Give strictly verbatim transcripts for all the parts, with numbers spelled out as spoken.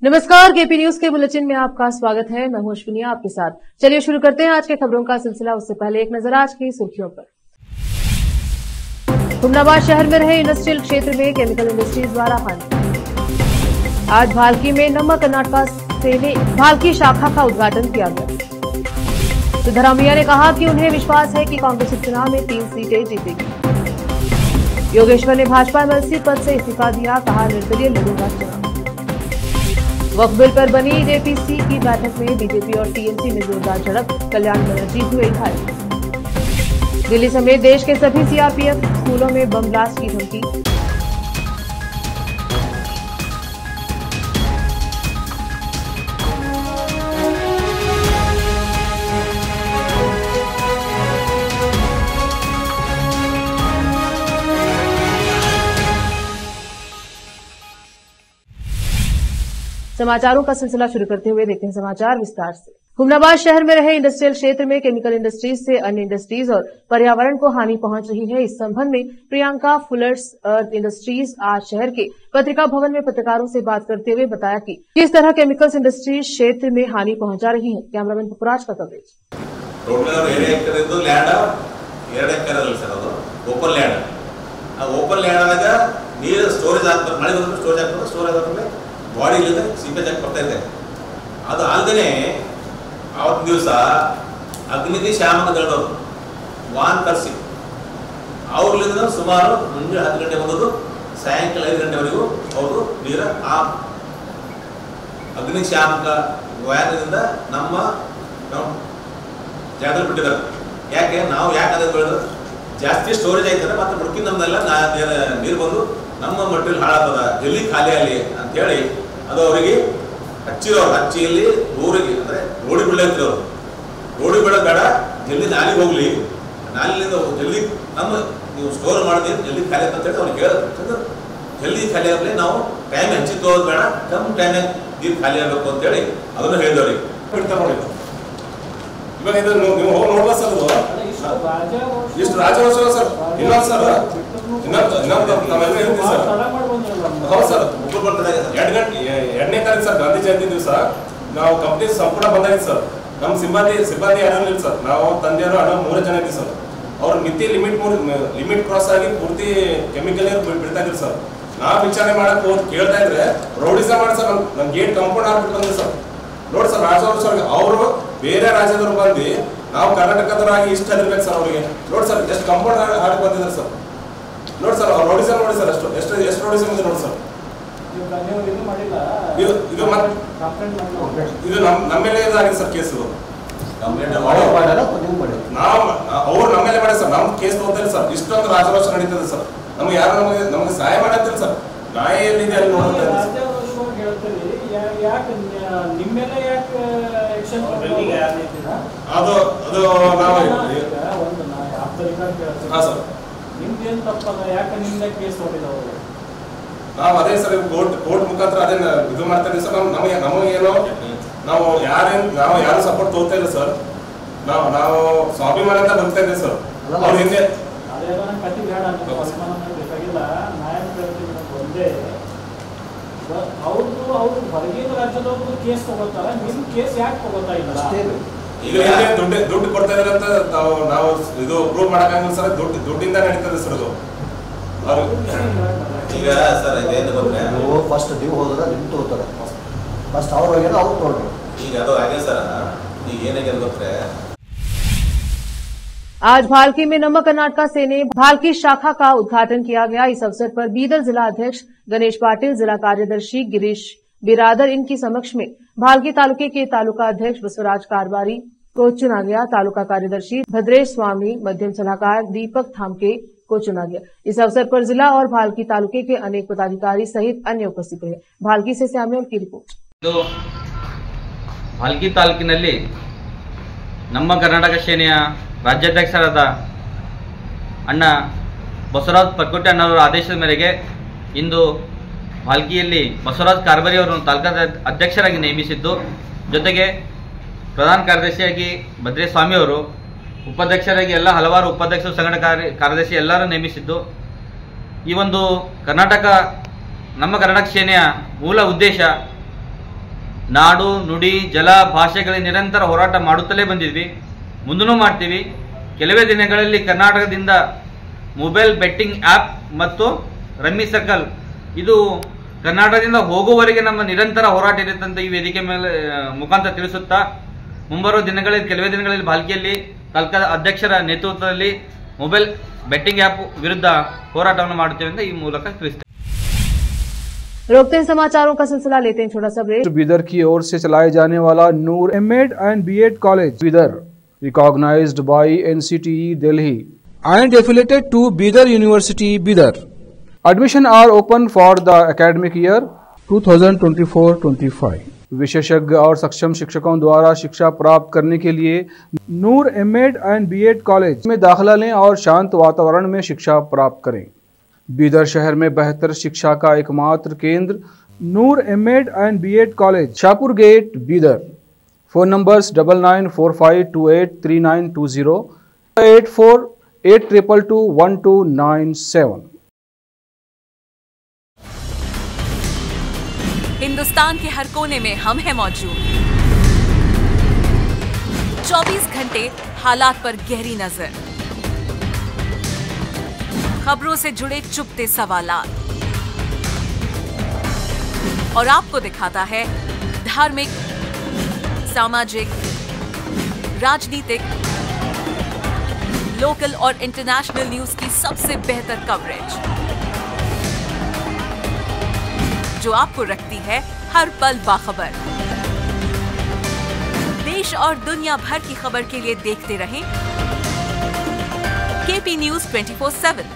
नमस्कार, KP news के bulletin में आपका स्वागत है। मैं हूं अश्विनी आपके साथ। चलिए शुरू करते हैं आज के खबरों का सिलसिला। उससे पहले एक नजर आज की सुर्खियों पर। हुमनाबाद शहर में रहे इंडस्ट्रियल क्षेत्र में केमिकल इंडस्ट्रीज द्वारा हानि। आज भालकी में नमक कर्नाटका सेने भालकी शाखा का उद्घाटन किया गया। सिद्धरामैया ने कहा कि उन्हें विश्वास है कि कांग्रेस उपचुनाव में तीन सीटें जीतेगी। योगेश्वर ने भाजपा एमएलसी पद से इस्तीफा दिया, कहा निर्दलीय लड़ूंगा चुनाव। वक्फ बिल पर बनी जेपीसी की बैठक में बीजेपी और टीएमसी में जोरदार झड़प, कल्याण बनर्जी हुए घायल। दिल्ली समेत देश के सभी सीआरपीएफ स्कूलों में बम ब्लास्ट की धमकी। समाचारों का सिलसिला शुरू करते हुए देखते हैं समाचार विस्तार से। हुमनाबाद शहर में रहे इंडस्ट्रियल क्षेत्र में केमिकल इंडस्ट्रीज से अन्य इंडस्ट्रीज और पर्यावरण को हानि पहुंच रही है। इस संबंध में प्रियंका फुलर्स अर्थ इंडस्ट्रीज आज शहर के पत्रिका भवन में पत्रकारों से बात करते हुए बताया कि किस तरह केमिकल्स इंडस्ट्रीज क्षेत्र में हानि पहुंचा रही है। कैमरामैन पुपराज का कवरेज। ಬಾಡಿ ಇಲ್ಲದೆ ಸೀಪೇಜ್ ಆಗಿ ಬರ್ತಾ ಇದೆ. ಅದು ಅಲ್ಲದೆ ಆವತ್ತಿನ ದಿವಸ ಅಗ್ನಿಗೆ ಶ್ಯಾಮನ ಗಂಡವರು ವಾನ್ ಕರೆಸಿ ಅವ್ರಲ್ಲಿಂದ ಸುಮಾರು ಮುಂಜಾನೆ ಹತ್ತು ಗಂಟೆ ಬಂದದ್ದು ಸಾಯಂಕಾಲ ಐದು ಗಂಟೆವರೆಗೂ ಅವರು ನೀರ ಆ ಅಗ್ನಿ ಶ್ಯಾಮಕ ವ್ಯಾನದಿಂದ ನಮ್ಮ ಜಾಗದಲ್ಲಿ ಬಿಟ್ಟಿದ್ದಾರೆ. ಯಾಕೆ ನಾವು ಯಾಕೆ ಅದನ್ನು ಬೆಳೆದು ಜಾಸ್ತಿ ಸ್ಟೋರೇಜ್ ಆಯ್ತಾರೆ ಮತ್ತು ಮುಡುಕಿ ನಮ್ದೆಲ್ಲ ನೀರು ಬಂದು ನಮ್ಮ ಮಟ್ಟಲ್ಲಿ ಹಾಳಾಗ್ತದ, ಜಲ್ಲಿ ಖಾಲಿ ಆಗಲಿ ಅಂತ ಹೇಳಿ ಅದು ಅವರಿಗೆ ಹಚ್ಚಿರೋರು ಹಚ್ಚಿ ಇಲ್ಲಿ ಊರಿಗೆ ಅಂದ್ರೆ ರೋಡಿ ಬೀಳತ್ತಿರೋರು ರೋಡಿ ಬೀಳೋದು ಬೇಡ, ಜಲ್ದಿ ನಾಲಿಗೆ ಹೋಗ್ಲಿ, ನಾಲಿನಿಂದ ಜಲ್ದಿ ನಮ್ಮ ನೀವು ಸ್ಟೋರ್ ಮಾಡಿದ್ರಿ ಜಲ್ದಿ ಖಾಲಿ ಅಂತ ಹೇಳಿ ಅವ್ರಿಗೆ ಹೇಳೋದು. ಜಲ್ದಿ ಖಾಲಿ ಆಗಲಿ, ನಾವು ಟೈಮ್ ಹಚ್ಚಿ ತಗೋದು ಬೇಡ, ಕಮ್ಮಿ ಟೈಮ್ನಾಗ ನೀರು ಖಾಲಿ ಆಗಬೇಕು ಅಂತೇಳಿ ಅದನ್ನು ಹೇಳಿದವ್ರಿಗೆ ಬಿಡ್ತಾರೆ ನೋಡಿ. ಇವಾಗ ಇದು ನೀವು ಹೋಗಿ ನೋಡ್ಬೋದು ಸರ್, ಇದು ಇಷ್ಟು ರಾಜವರ್ಷ ಸರ್. ಇನ್ನೊಂದು ಸರ್ ಇನ್ನೊಂದು ಇನ್ನೊಂದು ನಾವೆಲ್ಲ ಹೇಳ್ತೀವಿ ಸರ್. ಹೌದು ಸರ್, ಎರಡು ಗಂಟೆ ಎರಡನೇ ತಾರೀಕು ಸರ್ ಗಾಂಧಿ ಜಯಂತಿ ದಿವಸ ನಾವು ಕಂಪ್ನಿ ಸಂಪೂರ್ಣ ಬಂದಾಗಿತ್ತು ಸರ್. ನಮ್ಮ ಸಿಬ್ಬಂದಿ ಸಿಬ್ಬಂದಿ ಯಾರು ಇಲ್ಲ ಸರ್. ನಾವು ತಂದೆಯವರು ಅಣ್ಣ ಮೂರೇ ಜನ ಇದ್ದೀವಿ ಸರ್. ಅವ್ರ ಮಿತಿ ಲಿಮಿಟ್ ಮೂರು ಲಿಮಿಟ್ ಕ್ರಾಸ್ ಆಗಿ ಪೂರ್ತಿ ಕೆಮಿಕಲ್ ಬಿಡ್ತಾ ಇದ್ರು ಸರ್. ನಾವು ವಿಚಾರಣೆ ಮಾಡಕ್ಕೆ ಹೋಗಿ ಕೇಳ್ತಾ ಇದ್ರೆ ರೋಡಿಸ ಮಾಡಿ ಸರ್ ನಮ್ಮ ಗೇಟ್ ಕಾಂಪೌಂಡ್ ಹಾಕ್ಬಿಟ್ಟು ಬಂದಿದೆ ಸರ್. ನೋಡಿ ಸರ್, ರಾಜವರು ಸರ್ ಅವರು ಬೇರೆ ರಾಜ್ಯದವ್ರು ಬಂದು ನಾವು ಕರ್ನಾಟಕದವರಾಗಿ ಇಷ್ಟ ಇರ್ಬೇಕು ಸರ್ ಅವ್ರಿಗೆ. ನೋಡಿ ಸರ್ ಎಷ್ಟು ಕಾಂಪೌಂಡ್ ಹಾಕಿ ಬಂದಿದ್ದಾರೆ ಸರ್. ನೋಡಿ ಸರ್ ಅವ್ರು ರೋಡಿಸ ನೋಡಿ ಸರ್, ಎಷ್ಟು ಎಷ್ಟು ಎಷ್ಟು ರೋಡಿಸ ಬಂದಿದೆ ನೋಡಿ ಸರ್. ಇದು ಇದು ಇದು ನಮ್ಮ ನಮ್ಮ ಮೇಲೆ ಇದಾಗಿದೆ ಸರ್ ಕೇಸು. ನಾವು ಅವ್ರು ನಮ್ಮ ಮೇಲೆ ಮಾಡಿ ಸರ್, ನಮ್ಮ ಕೇಸ್ ತಗೋತಾರೆ ಸರ್. ಇಷ್ಟೊಂದು ರಾಜರೋಷ ನಡೀತದೆ ಸರ್. ನಮ್ಗೆ ಯಾರು ನಮಗೆ ನಮಗೆ ಸಹಾಯ ಮಾಡಂತಿಲ್ಲ ಸರ್. ನ್ಯಾಯ ಎಲ್ಲಿದೆ ಅಲ್ಲಿ ನೋಡ್ತಾ ಅದು ಅದು ನಾವು ಹಾ ಸರ್ ನಿಮ್ದೇನು ತಪ್ಪಲ್ಲ, ಯಾಕೆ ನಿಮ್ದೆ ಕೇಸ್ ಹೊಡಿದವರು ನಾವು ಅದೇ ಸರ್ ಕೋರ್ಟ್ ಕೋರ್ಟ್ ಮುಖಾಂತರ ಅದೇ ಇದು ಮಾಡ್ತಾ ಇದ್ದೀವಿ ಸರ್. ನಮಗೆ ನಮಗೇನೋ ನಾವು ಯಾರೇನು ನಾವು ಯಾರು ಸಪೋರ್ಟ್ ತಗೋತಾ ಇಲ್ಲ ಸರ್. ನಾವು ನಾವು ಸ್ವಾಭಿಮಾನ ಅಂತ ಬರ್ತಾ ಇದ್ದೀವಿ ಸರ್. ಅವ್ರ ಹಿಂದೆ ಅದೇನೋ ಕಟ್ಟಿ ಬೇಡ ಬೇಕಾಗಿಲ್ಲ. ನ್ಯಾಯ ಒಂದೇ ಅವ್ರದ್ದು ಅವ್ರು ಹೊರಗಿನ ರಾಜ್ಯದವ್ರದ್ದು ಕೇಸ್ ತಗೋತಾರ, ನಿಮ್ ಕೇಸ್ ಯಾಕೆ ತಗೋತಾ ಇಲ್ಲ? ಈಗ ದುಡ್ಡು ದುಡ್ಡು ಕೊಡ್ತಾ ಇದಾರೆ ಅಂತ ನಾವು ನಾವು ಇದು ಪ್ರೂವ್ ಮಾಡಕ್ಕಾಗಲ್ಲ ಸರ್. ದುಡ್ಡು ದುಡ್ಡಿಂದ ನಡೀತದೆ ಸರ್ ಅದು. ಈಗ ಸರ್ ಇದೇನು ಗೊತ್ತೇ, ನೀವು ಫಸ್ಟ್ ನೀವು ಹೋದ್ರೆ ನಿಮ್ಗೆ ತಗೋತಾರೆ, ಫಸ್ಟ್ ಅವ್ರು ಹೋಗ್ಯಾರ ಅವ್ರು ತಗೊಳ್ರಿ. ಈಗ ಅದು ಹಾಗೆ ಸರ್. ಈಗ ಏನಾಗಿದೆ ಗೊತ್ತೇ, आज भालकी में नमक कर्नाटका सेने भालकी शाखा का उद्घाटन किया गया। इस अवसर पर बीदर जिला अध्यक्ष गणेश पाटिल, जिला कार्यदर्शी गिरीश बिरादर इनकी समक्ष में भालकी तालुके के तालुका अध्यक्ष बसवराज कारबारी को चुना गया। तालुका कार्यदर्शी भद्रेश स्वामी, मध्यम सलाहकार दीपक थामके को चुना गया। इस अवसर पर जिला और भालकी तालुके के अनेक पदाधिकारी सहित अन्य उपस्थित रहे। भालकी से स्याम्योल की रिपोर्ट। भालकी तालूकिನಲ್ಲಿ ನಮ್ಮ ಕರ್ನಾಟಕ ಸೇನೆಯ ರಾಜ್ಯಾಧ್ಯಕ್ಷರಾದ ಅಣ್ಣ ಬಸವರಾಜ್ ಪರ್ಕೋಟೆ ಅಣ್ಣವರ ಆದೇಶದ ಮೇರೆಗೆ ಇಂದು ಭಾಲ್ಕಿಯಲ್ಲಿ ಬಸವರಾಜ್ ಕಾರ್ಬಾರಿ ಅವರನ್ನು ತಾಲೂಕಾ ಅಧ್ಯಕ್ಷರಾಗಿ ನೇಮಿಸಿದ್ದು, ಜೊತೆಗೆ ಪ್ರಧಾನ ಕಾರ್ಯದರ್ಶಿಯಾಗಿ ಭದ್ರೇಶ್ ಸ್ವಾಮಿ ಅವರು, ಉಪಾಧ್ಯಕ್ಷರಾಗಿ ಎಲ್ಲ ಹಲವಾರು ಉಪಾಧ್ಯಕ್ಷ ಸಂಘಟನಾ ಕಾರ್ಯ ಕಾರ್ಯದರ್ಶಿ ಎಲ್ಲರೂ ನೇಮಿಸಿದ್ದು, ಈ ಒಂದು ಕರ್ನಾಟಕ ನಮ್ಮ ಕರ್ನಾಟಕ ಸೇನೆಯ ಮೂಲ ಉದ್ದೇಶ ನಾಡು ನುಡಿ ಜಲ ಭಾಷೆಗಳ ನಿರಂತರ ಹೋರಾಟ ಮಾಡುತ್ತಲೇ ಬಂದಿದ್ವಿ, ಮುಂದೂ ಮಾಡ್ತೀವಿ. ಕೆಲವೇ ದಿನಗಳಲ್ಲಿ ಕರ್ನಾಟಕದಿಂದ ಮೊಬೈಲ್ ಬೆಟ್ಟಿಂಗ್ ಆ್ಯಪ್ ಮತ್ತು ರಮ್ಮಿ ಸರ್ಕಲ್ ಇದು ಕರ್ನಾಟಕದಿಂದ ಹೋಗುವವರೆಗೆ ನಮ್ಮ ನಿರಂತರ ಹೋರಾಟ ಇರುತ್ತೆ ಅಂತ ಈ ವೇದಿಕೆ ಮೇಲೆ ಮುಖಾಂತರ ತಿಳಿಸುತ್ತಾ, ಮುಂಬರುವ ದಿನಗಳಲ್ಲಿ ಕೆಲವೇ ದಿನಗಳಲ್ಲಿ ಭಾಲ್ಕಿಯಲ್ಲಿ ತಾಲೂಕಾ ಅಧ್ಯಕ್ಷರ ನೇತೃತ್ವದಲ್ಲಿ ಮೊಬೈಲ್ ಬೆಟ್ಟಿಂಗ್ ಆ್ಯಪ್ ವಿರುದ್ಧ ಹೋರಾಟವನ್ನು ಮಾಡುತ್ತೇವೆ ಅಂತ ಈ ಮೂಲಕ ತಿಳಿಸ್ತೇವೆ. रोकते हैं समाचारों का सिलसिला, लेते हैं छोटा सा ब्रेक। बीदर की ओर से चलाए जाने वाला Noor MEd and BEd college Bidar, recognised by NCTE Delhi and affiliated to Bidar University Bidar. Admission are open for the academic year twenty twenty-four twenty-five. विशेषज्ञ और सक्षम शिक्षकों द्वारा शिक्षा प्राप्त करने के लिए Noor MEd and BEd college में दाखिला लें और शांत वातावरण में शिक्षा प्राप्त करें। बीदर शहर में बेहतर शिक्षा का एकमात्र केंद्र Noor MEd and BEd college, Shahpur gate, Bidar. Phone numbers double nine four five two eight three nine two zero eight four eight triple two one two nine seven. Hindustan के हर कोने में हम हैं मौजूद, चौबीस घंटे हालात पर गहरी नजर, खबरों से जुड़े चुपते सवालात और आपको दिखाता है धार्मिक, सामाजिक, राजनीतिक, लोकल और इंटरनेशनल न्यूज की सबसे बेहतर कवरेज जो आपको रखती है हर पल बाखबर। देश और दुनिया भर की खबर के लिए देखते रहें KP news twenty four seven.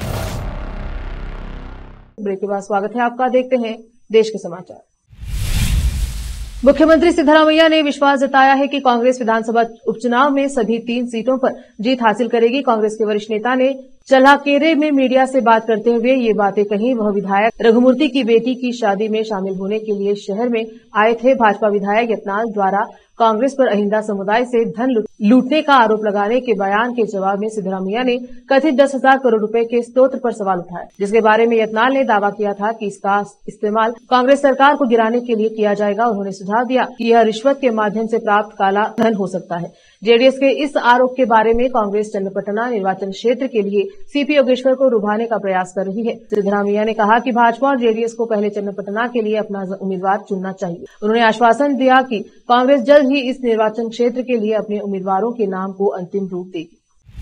Break के बाद स्वागत है आपका, देखते हैं देश के समाचार। मुख्यमंत्री सिद्धरामैया ने विश्वास जताया है कि कांग्रेस विधानसभा उपचुनाव में सभी तीन सीटों पर जीत हासिल करेगी। कांग्रेस के वरिष्ठ नेता ने चल्हाकेरे में मीडिया से बात करते हुए ये बातें कही। वह विधायक रघुमूर्ति की बेटी की शादी में शामिल होने के लिए शहर में आए थे। भाजपा विधायक यत्नाल द्वारा कांग्रेस पर अहिंदा समुदाय से धन लूटने का आरोप लगाने के बयान के जवाब में सिद्धरामैया ने कथित दस हजार करोड़ रुपए के स्तोत्र पर सवाल उठाया, जिसके बारे में यत्नाल ने दावा किया था कि इसका इस्तेमाल कांग्रेस सरकार को गिराने के लिए किया जाएगा। उन्होंने सुझाव दिया कि यह रिश्वत के माध्यम से प्राप्त काला धन हो सकता है। जेडीएस के इस आरोप के बारे में कांग्रेस चन्नपटना निर्वाचन क्षेत्र के लिए सीपी योगेश्वर को लुभाने का प्रयास कर रही है। सिद्धरामैया ने कहा कि भाजपा और जेडीएस को पहले चन्नपटना के लिए अपना उम्मीदवार चुनना चाहिए। उन्होंने आश्वासन दिया कि कांग्रेस जल्द ही इस निर्वाचन क्षेत्र के लिए अपने उम्मीदवारों के नाम को अंतिम रूप देगी।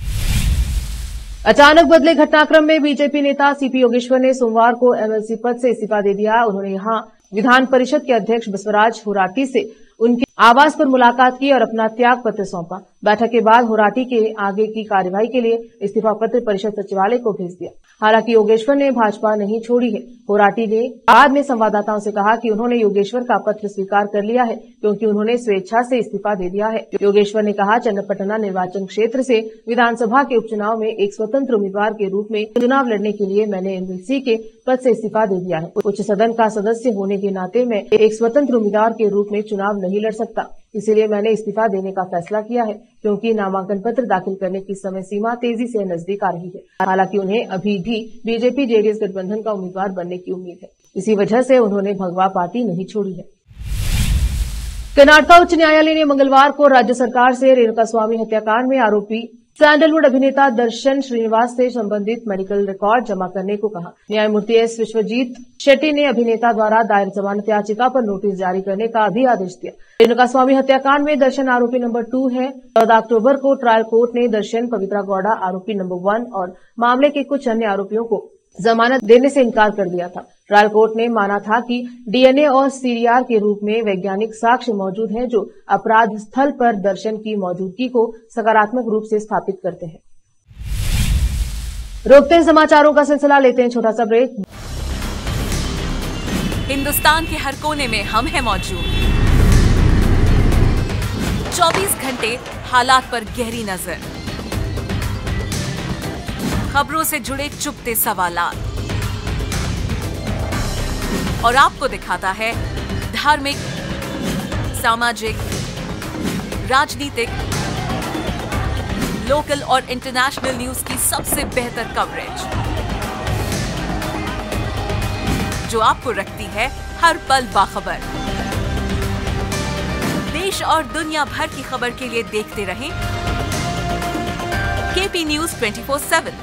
अचानक बदले घटनाक्रम में बीजेपी नेता सीपी योगेश्वर ने सोमवार को एमएलसी पद से इस्तीफा दे दिया। उन्होंने यहां विधान परिषद के अध्यक्ष बसवराज होराटी से उनके आवास पर मुलाकात की और अपना त्याग पत्र सौंपा। बैठक के बाद होराटी के आगे की कार्यवाही के लिए इस्तीफा पत्र परिषद सचिवालय को भेज दिया। हालांकि योगेश्वर ने भाजपा नहीं छोड़ी है। होराटी ने बाद में संवाददाताओं से कहा कि उन्होंने योगेश्वर का पत्र स्वीकार कर लिया है, क्योंकि उन्होंने स्वेच्छा से इस्तीफा दे दिया है। योगेश्वर ने कहा, चन्नपटना निर्वाचन क्षेत्र से विधानसभा के उपचुनाव में एक स्वतंत्र उम्मीदवार के रूप में चुनाव लड़ने के लिए मैंने एमएलसी के पद से इस्तीफा दे दिया है। उच्च सदन का सदस्य होने के नाते मैं एक स्वतंत्र उम्मीदवार के रूप में चुनाव नहीं लड़ सकता, इसीलिए मैंने इस्तीफा देने का फैसला किया है, क्योंकि नामांकन पत्र दाखिल करने की समय सीमा तेजी से नजदीक आ रही है। हालांकि उन्हें अभी भी बीजेपी जेडीएस गठबंधन का उम्मीदवार बनने की उम्मीद है। इसी वजह से उन्होंने भगवा पार्टी नहीं छोड़ी है। कर्नाटक उच्च न्यायालय ने मंगलवार को राज्य सरकार से रेणुका स्वामी हत्याकांड में आरोपी सैंडलवुड अभिनेता दर्शन श्रीनिवास से संबंधित मेडिकल रिकॉर्ड जमा करने को कहा। न्यायमूर्ति एस विश्वजीत शेट्टी ने अभिनेता द्वारा दायर जमानत याचिका पर नोटिस जारी करने का भी आदेश दिया। रेणुका स्वामी हत्याकांड में दर्शन आरोपी नंबर टू है। चौदह अक्टूबर को ट्रायल कोर्ट ने दर्शन, पवित्रा गौड़ा आरोपी नंबर वन और मामले के कुछ अन्य आरोपियों को जमानत देने से इनकार कर दिया था। ट्रायल कोर्ट ने माना था कि डीएनए और सीडीआर के रूप में वैज्ञानिक साक्ष्य मौजूद हैं, जो अपराध स्थल पर दर्शन की मौजूदगी को सकारात्मक रूप से स्थापित करते हैं। रोकते हैं समाचारों का सिलसिला, लेते हैं छोटा सा ब्रेक। हिंदुस्तान के हर कोने में हम हैं मौजूद, चौबीस घंटे हालात पर गहरी नजर, खबरों से जुड़े चुपते सवालात और आपको दिखाता है धार्मिक, सामाजिक, राजनीतिक, लोकल और इंटरनेशनल न्यूज की सबसे बेहतर कवरेज जो आपको रखती है हर पल बाखबर। देश और दुनिया भर की खबर के लिए देखते रहें KP news twenty four seven.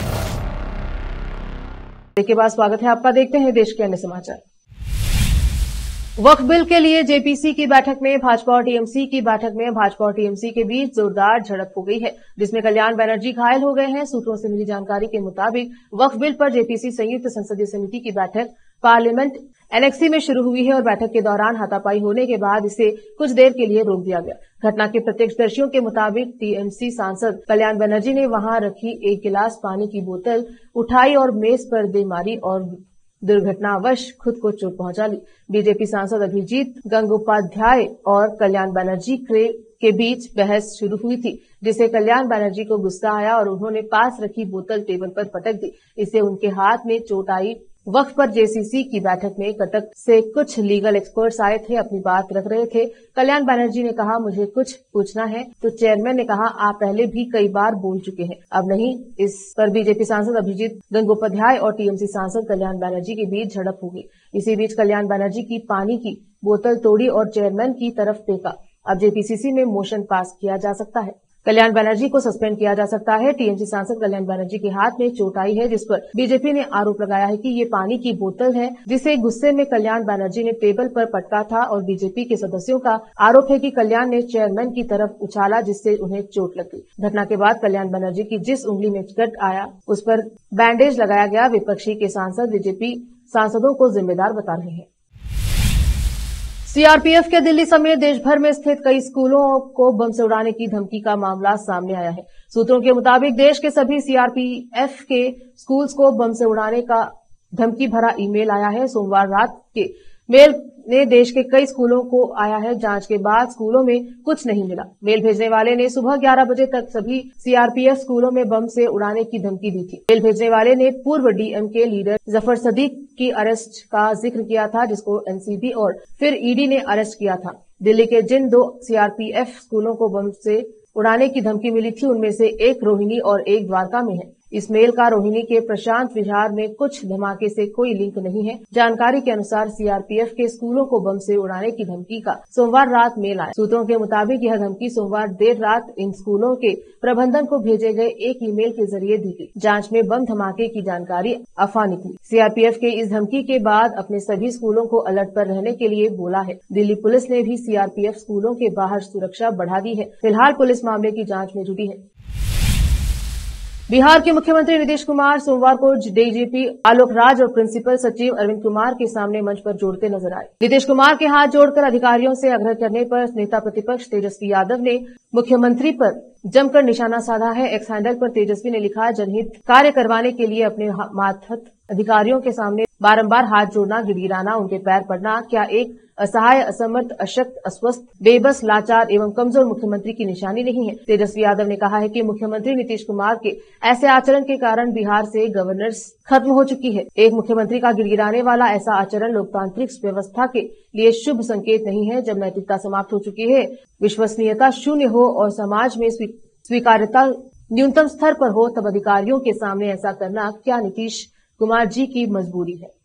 के बाद स्वागत है आपका। देखते हैं देश के अन्य समाचार। वक्फ बिल के लिए जेपीसी की बैठक में भाजपा और टीएमसी की बैठक में भाजपा और टीएमसी के बीच जोरदार झड़प हो गई है, जिसमें कल्याण बनर्जी घायल हो गए हैं। सूत्रों से मिली जानकारी के मुताबिक वक्फ बिल पर जेपीसी संयुक्त संसदीय समिति की बैठक पार्लियामेंट एनेक्सी में शुरू हुई है और बैठक के दौरान हाथापाई होने के बाद इसे कुछ देर के लिए रोक दिया गया। घटना के प्रत्यक्षदर्शियों के मुताबिक टीएमसी सांसद कल्याण बनर्जी ने वहां रखी एक गिलास पानी की बोतल उठाई और मेज पर दे मारी और दुर्घटनावश खुद को चोट पहुंचा ली। बीजेपी सांसद अभिजीत गंगोपाध्याय और कल्याण बनर्जी के बीच बहस शुरू हुई थी, जिसे कल्याण बनर्जी को गुस्सा आया और उन्होंने पास रखी बोतल टेबल पर पटक दी। इससे उनके हाथ में चोट आई। वक्फ पर जेसीसी की बैठक में कटक से कुछ लीगल एक्सपर्ट्स आए थे, अपनी बात रख रहे थे। कल्याण बनर्जी ने कहा, मुझे कुछ पूछना है, तो चेयरमैन ने कहा, आप पहले भी कई बार बोल चुके हैं, अब नहीं। इस पर बीजेपी सांसद अभिजीत गंगोपाध्याय और टीएमसी सांसद कल्याण बनर्जी के बीच झड़प हो गई। इसी बीच कल्याण बनर्जी की पानी की बोतल तोड़ी और चेयरमैन की तरफ फेंका। अब जेपीसीसी में मोशन पास किया जा सकता है। कल्याण बनर्जी को सस्पेंड किया जा सकता है। टीएमसी सांसद कल्याण बनर्जी के हाथ में चोट आई है, जिस पर बीजेपी ने आरोप लगाया है कि ये पानी की बोतल है, जिसे गुस्से में कल्याण बनर्जी ने टेबल पर पटका था। और बीजेपी के सदस्यों का आरोप है कि कल्याण ने चेयरमैन की तरफ उछाला, जिससे उन्हें चोट लग गई। घटना के बाद कल्याण बनर्जी की जिस उंगली में कट आया उस पर बैंडेज लगाया गया। विपक्षी के सांसद बीजेपी सांसदों को जिम्मेदार बता रहे हैं। सीआरपीएफ के दिल्ली समेत देश भर में स्थित कई स्कूलों को बम से उड़ाने की धमकी का मामला सामने आया है। सूत्रों के मुताबिक देश के सभी सीआरपीएफ के स्कूल्स को बम से उड़ाने का धमकी भरा ईमेल आया है। सोमवार रात के मेल ने देश के कई स्कूलों को आया है। जांच के बाद स्कूलों में कुछ नहीं मिला। मेल भेजने वाले ने सुबह ग्यारह बजे तक सभी सीआरपीएफ स्कूलों में बम से उड़ाने की धमकी दी थी। मेल भेजने वाले ने पूर्व डीएम के लीडर जफर सदीक की अरेस्ट का जिक्र किया था, जिसको एनसीबी और फिर ईडी ने अरेस्ट किया था। दिल्ली के जिन दो सीआरपीएफ स्कूलों को बम से उड़ाने की धमकी मिली थी, उनमें से एक रोहिणी और एक द्वारका में है। इस मेल का रोहिणी के प्रशांत विहार में कुछ धमाके से कोई लिंक नहीं है। जानकारी के अनुसार सीआरपीएफ के स्कूलों को बम से उड़ाने की धमकी का सोमवार रात मेल आया। सूत्रों के मुताबिक यह धमकी सोमवार देर रात इन स्कूलों के प्रबंधन को भेजे गए एक ईमेल के जरिए दी गई। जांच में बम धमाके की जानकारी अफवाह निकली। सीआरपीएफ के इस धमकी के बाद अपने सभी स्कूलों को अलर्ट पर रहने के लिए बोला है। दिल्ली पुलिस ने भी सीआरपीएफ स्कूलों के बाहर सुरक्षा बढ़ा दी है। फिलहाल पुलिस मामले की जांच में जुटी है। बिहार के मुख्यमंत्री नीतीश कुमार सोमवार को डीजीपी आलोक राज और प्रिंसिपल सचिव अरविंद कुमार के सामने मंच पर जोड़ते नजर आए। नीतीश कुमार के हाथ जोड़कर अधिकारियों से आग्रह करने पर नेता प्रतिपक्ष तेजस्वी यादव ने मुख्यमंत्री पर जमकर निशाना साधा है। एक्स हैंडल पर तेजस्वी ने लिखा, जनहित कार्य करवाने के लिए अपने मातहत अधिकारियों के सामने बारंबार हाथ जोड़ना, गिड़गिड़ाना, उनके पैर पड़ना क्या एक असहाय, असमर्थ, अशक्त, अस्वस्थ, बेबस, लाचार एवं कमजोर मुख्यमंत्री की निशानी नहीं है। तेजस्वी यादव ने कहा है कि मुख्यमंत्री नीतीश कुमार के ऐसे आचरण के कारण बिहार से गवर्नेंस खत्म हो चुकी है। एक मुख्यमंत्री का गिड़गिड़ाने वाला ऐसा आचरण लोकतांत्रिक व्यवस्था के लिए शुभ संकेत नहीं है। जब नैतिकता समाप्त हो चुकी है, विश्वसनीयता शून्य हो और समाज में स्वीकार्यता न्यूनतम स्तर पर हो, तब अधिकारियों के सामने ऐसा करना क्या नीतीश कुमार जी की मजबूरी है।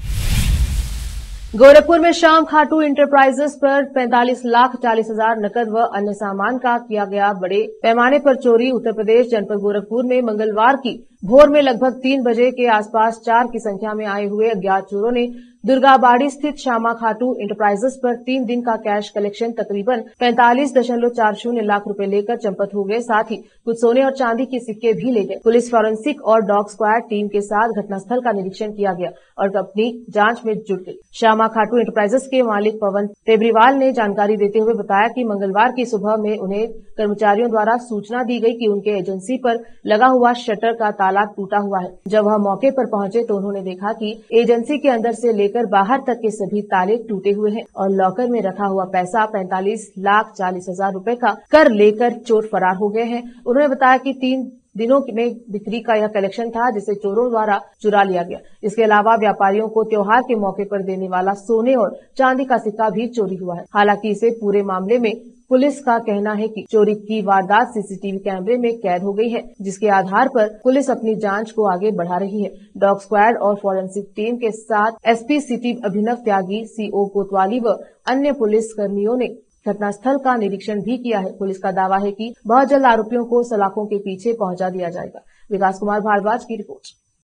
गोरखपुर में श्याम खाटू इंटरप्राइजेस पर पैंतालीस लाख चालीस हजार नकद व अन्य सामान का किया गया बड़े पैमाने पर चोरी। उत्तर प्रदेश जनपद गोरखपुर में मंगलवार की भोर में लगभग तीन बजे के आसपास चार की संख्या में आए हुए अज्ञात चोरों ने दुर्गाबाड़ी स्थित श्यामा खाटू इंटरप्राइजेस पर तीन दिन का कैश कलेक्शन तकरीबन पैंतालीस दशमलव चार शून्य लाख रुपए लेकर चंपत हो गए। साथ ही कुछ सोने और चांदी के सिक्के भी ले गए। पुलिस फॉरेंसिक और डॉग स्क्वाड टीम के साथ घटनास्थल का निरीक्षण किया गया और अपनी जांच में जुट गई। श्यामा खाटू इंटरप्राइजेस के मालिक पवन टेबरीवाल ने जानकारी देते हुए बताया कि मंगलवार की सुबह में उन्हें कर्मचारियों द्वारा सूचना दी गई कि उनके एजेंसी पर लगा हुआ शटर का ताला टूटा हुआ है। जब वह मौके पर पहुंचे तो उन्होंने देखा कि एजेंसी के अंदर से लेकर बाहर तक के सभी ताले टूटे हुए हैं और लॉकर में रखा हुआ पैसा पैंतालीस लाख चालीस हजार रूपये का कर लेकर चोर फरार हो गए हैं। उन्होंने बताया कि तीन दिनों में बिक्री का यह कलेक्शन था जिसे चोरों द्वारा चुरा लिया गया। इसके अलावा व्यापारियों को त्योहार के मौके पर देने वाला सोने और चांदी का सिक्का भी चोरी हुआ है। हालांकि इसे पूरे मामले में पुलिस का कहना है कि चोरी की वारदात सीसीटीवी कैमरे में कैद हो गई है, जिसके आधार पर पुलिस अपनी जांच को आगे बढ़ा रही है। डॉग स्क्वाड और फॉरेंसिक टीम के साथ SP city Abhinav Tyagi, CO Kotwali व अन्य पुलिस कर्मियों ने घटनास्थल का निरीक्षण भी किया है। पुलिस का दावा है कि बहुत जल्द आरोपियों को सलाखों के पीछे पहुंचा दिया जाएगा। विकास कुमार भारद्वाज की रिपोर्ट।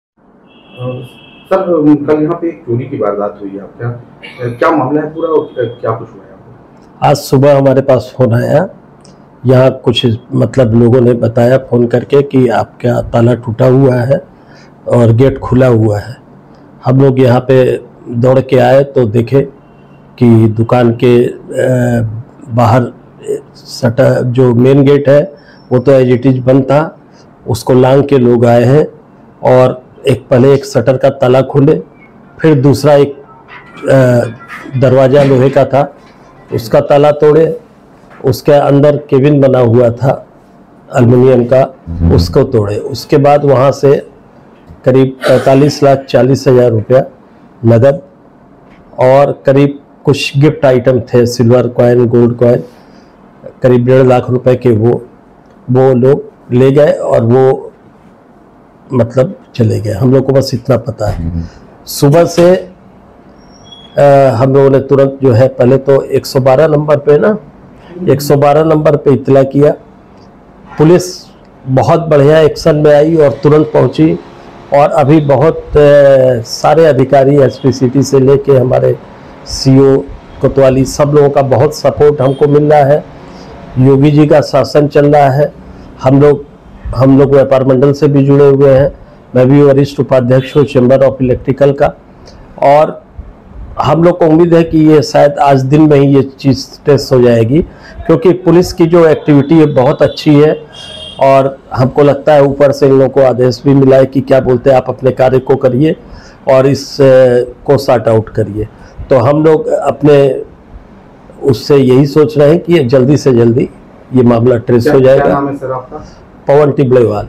सर, कल यहाँ पे एक चोरी की वारदात हुई है, क्या क्या मामला है पूरा और क्या कुछ हुआ है? आज सुबह हमारे पास फोन आया, यहाँ कुछ मतलब लोगों ने बताया फ़ोन करके कि आपका ताला टूटा हुआ है और गेट खुला हुआ है। हम लोग यहाँ पे दौड़ के आए तो देखे कि दुकान के बाहर शटर जो मेन गेट है वो तो एज इट इज बंद था, उसको लांग के लोग आए हैं और एक पहले एक शटर का ताला खोले, फिर दूसरा एक दरवाज़ा लोहे का था उसका ताला तोड़े, उसके अंदर केबिन बना हुआ था एल्युमिनियम का, उसको तोड़े। उसके बाद वहाँ से करीब पैंतालीस लाख चालीस हज़ार रुपया नगद और करीब कुछ गिफ्ट आइटम थे, सिल्वर कॉइन, गोल्ड कॉइन, करीब डेढ़ लाख रुपए के वो वो लोग ले गए और वो मतलब चले गए। हम लोग को बस इतना पता है। सुबह से आ, हम लोगों ने तुरंत जो है पहले तो एक सौ बारह नंबर पे ना एक सौ बारह नंबर पे इत्तला किया। पुलिस बहुत बढ़िया एक्शन में आई और तुरंत पहुंची और अभी बहुत आ, सारे अधिकारी एसपी सिटी से लेके हमारे सीओ कोतवाली सब लोगों का बहुत सपोर्ट हमको मिल रहा है। योगी जी का शासन चल रहा है। हम लोग हम लोग व्यापार मंडल से भी जुड़े हुए हैं। मैं भी वरिष्ठ उपाध्यक्ष हूँ चैम्बर ऑफ इलेक्ट्रिकल का और हम लोग को उम्मीद है कि ये शायद आज दिन में ही ये चीज़ टेस्ट हो जाएगी, क्योंकि पुलिस की जो एक्टिविटी है बहुत अच्छी है और हमको लगता है ऊपर से इन लोगों को आदेश भी मिला है कि क्या बोलते हैं आप अपने कार्य को करिए और इस को सॉर्ट आउट करिए। तो हम लोग अपने उससे यही सोच रहे हैं कि ये जल्दी से जल्दी ये मामला ट्रेस हो जाएगा। क्या नाम है सर आपका? पवन टिबलेवाल।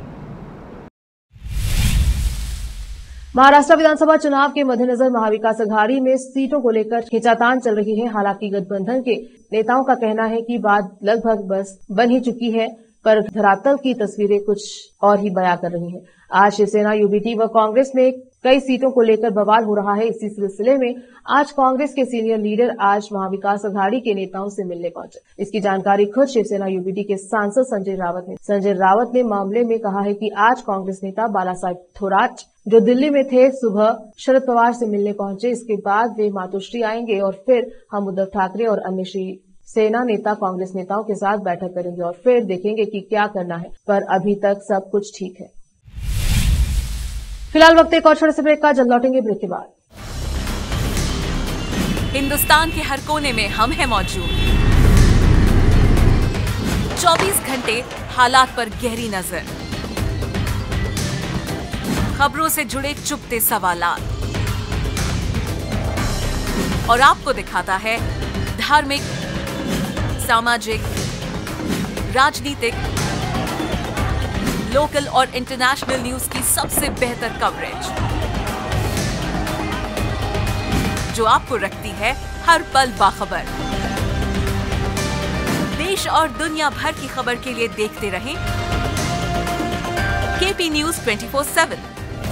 महाराष्ट्र विधानसभा चुनाव के मद्देनजर महाविकास अघाड़ी में सीटों को लेकर खींचातान चल रही है। हालांकि गठबंधन के नेताओं का कहना है कि बात लगभग बस बन ही चुकी है, पर धरातल की तस्वीरें कुछ और ही बयां कर रही हैं। आज शिवसेना, यूबीटी व कांग्रेस में कई सीटों को लेकर बवाल हो रहा है। इसी सिलसिले में आज कांग्रेस के सीनियर लीडर आज महाविकास अघाड़ी के नेताओं से मिलने पहुंचे। इसकी जानकारी खुद शिवसेना यूबीटी के सांसद संजय रावत ने संजय रावत ने मामले में कहा है कि आज कांग्रेस नेता बालासाहेब थोराट जो दिल्ली में थे सुबह शरद पवार से मिलने पहुंचे। इसके बाद वे मातोश्री आएंगे और फिर हम उद्धव ठाकरे और अन्य श्री सेना नेता कांग्रेस नेताओं के साथ बैठक करेंगे और फिर देखेंगे कि क्या करना है, पर अभी तक सब कुछ ठीक है। फिलहाल वक्त एक और छोटे से ब्रेक का, जल्द लौटेंगे ब्रेक के बाद। हिंदुस्तान के हर कोने में हम हैं मौजूद। चौबीस घंटे हालात पर गहरी नजर, खबरों से जुड़े चुपते सवालात और आपको दिखाता है धार्मिक, सामाजिक, राजनीतिक, लोकल और इंटरनेशनल न्यूज की सबसे बेहतर कवरेज जो आपको रखती है हर पल बाखबर। देश और दुनिया भर की खबर के लिए देखते रहें KP news twenty four seven.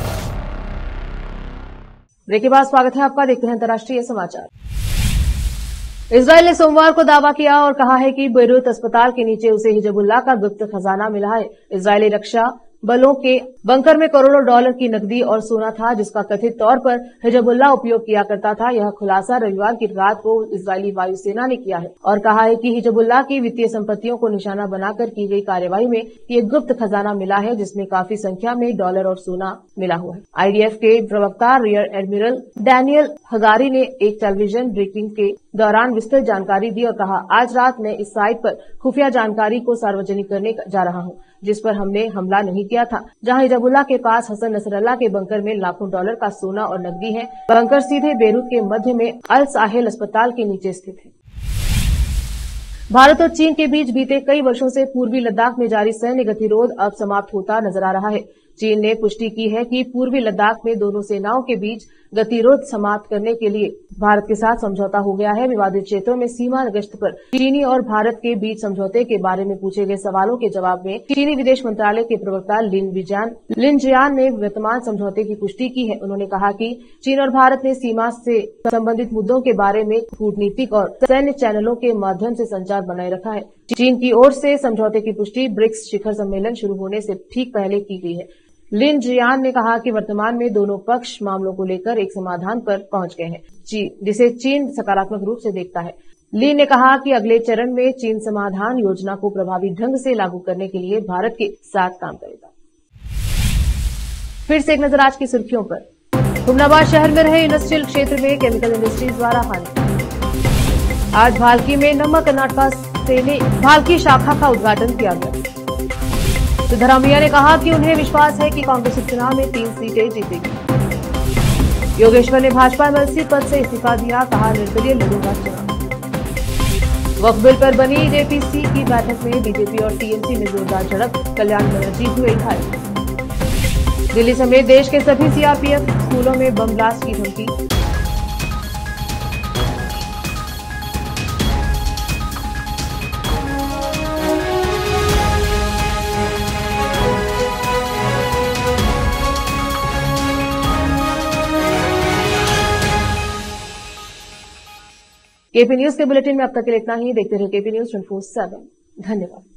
Break के बाद स्वागत है आपका। देखते हैं अंतर्राष्ट्रीय समाचार। इजराइल ने सोमवार को दावा किया और कहा है कि बेरूत अस्पताल के नीचे उसे हिजबुल्लाह का गुप्त खजाना मिला है। इजरायली रक्षा बलों के बंकर में करोड़ों डॉलर की नकदी और सोना था, जिसका कथित तौर पर हिजबुल्लाह उपयोग किया करता था। यह खुलासा रविवार की रात को इजरायली वायुसेना ने किया है और कहा है कि हिजबुल्लाह की वित्तीय संपत्तियों को निशाना बनाकर की गई कार्रवाई में ये गुप्त खजाना मिला है, जिसमें काफी संख्या में डॉलर और सोना मिला हुआ है। आईडीएफ के प्रवक्ता रियर एडमिरल डैनियल हगारी ने एक टेलीविजन ब्रीफिंग के दौरान विस्तृत जानकारी दी और कहा, आज रात मैं इस साइट पर खुफिया जानकारी को सार्वजनिक करने जा रहा हूं, जिस पर हमने हमला नहीं किया था, जहां हिजबुल्लाह के पास हसन नसरल्लाह के बंकर में लाखों डॉलर का सोना और नकदी है। बंकर सीधे बेरूत के मध्य में अल साहेल अस्पताल के नीचे स्थित है। भारत और चीन के बीच बीते कई वर्षों से पूर्वी लद्दाख में जारी सैन्य गतिरोध अब समाप्त होता नजर आ रहा है। चीन ने पुष्टि की है कि पूर्वी लद्दाख में दोनों सेनाओं के बीच गतिरोध समाप्त करने के लिए भारत के साथ समझौता हो गया है। विवादित क्षेत्रों में सीमा गश्त पर चीनी और भारत के बीच समझौते के बारे में पूछे गए सवालों के जवाब में चीनी विदेश मंत्रालय के प्रवक्ता लिन विजान लिन जियान ने वर्तमान समझौते की पुष्टि की है। उन्होंने कहा कि चीन और भारत ने सीमा से संबंधित मुद्दों के बारे में कूटनीतिक और सैन्य चैनलों के माध्यम से संचार बनाए रखा है। चीन की ओर से समझौते की पुष्टि ब्रिक्स शिखर सम्मेलन शुरू होने से ठीक पहले की गई है। लिन जियान ने कहा कि वर्तमान में दोनों पक्ष मामलों को लेकर एक समाधान पर पहुंच गए हैं, जिसे चीन सकारात्मक रूप से देखता है। ली ने कहा कि अगले चरण में चीन समाधान योजना को प्रभावी ढंग से लागू करने के लिए भारत के साथ काम करेगा। फिर से एक नजर आज की सुर्खियों पर। हुमनाबाद शहर में रहे इंडस्ट्रियल क्षेत्र में केमिकल इंडस्ट्रीज द्वारा हानि। आज भालकी में नमक कर्नाटका सेने भालकी शाखा का उद्घाटन किया गया। सिद्धरामैया ने कहा कि उन्हें विश्वास है कि कांग्रेस उपचुनाव में तीन सीटें जीतेगी। योगेश्वर ने भाजपा एमएलसी पद से इस्तीफा दिया, कहा निर्दलीय लड़ूंगा चुनाव। वक्फ बिल पर बनी जेपीसी की बैठक में बीजेपी और टीएमसी में जोरदार झड़प, कल्याण बनर्जी हुए घायल। दिल्ली समेत देश के सभी सीआरपीएफ स्कूलों में बम ब्लास्ट की धमकी। केपी न्यूज के बुलेटिन में अब तक के लिए इतना ही। देखते रहिए KP news twenty four seven. धन्यवाद।